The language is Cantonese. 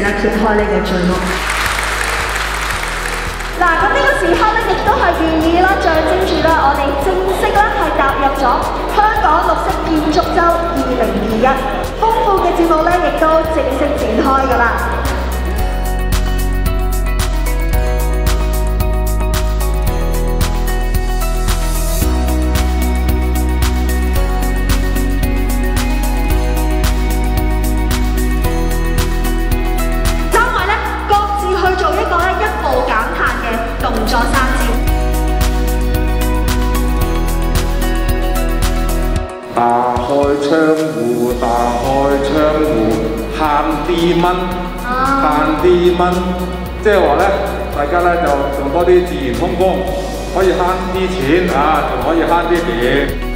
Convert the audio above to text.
咧揭開呢個序幕。 嗱，咁呢個時刻咧，亦都係寓意啦，象徵住咧我哋正式咧係踏入咗香港綠色建築週2021，豐富嘅節目咧亦都正式展開㗎啦。動作三節， 打開窗戶，打開窗戶，慳啲蚊，慳啲蚊，即係話咧，大家咧就用多啲自然風光，可以慳啲錢啊，仲可以慳啲電。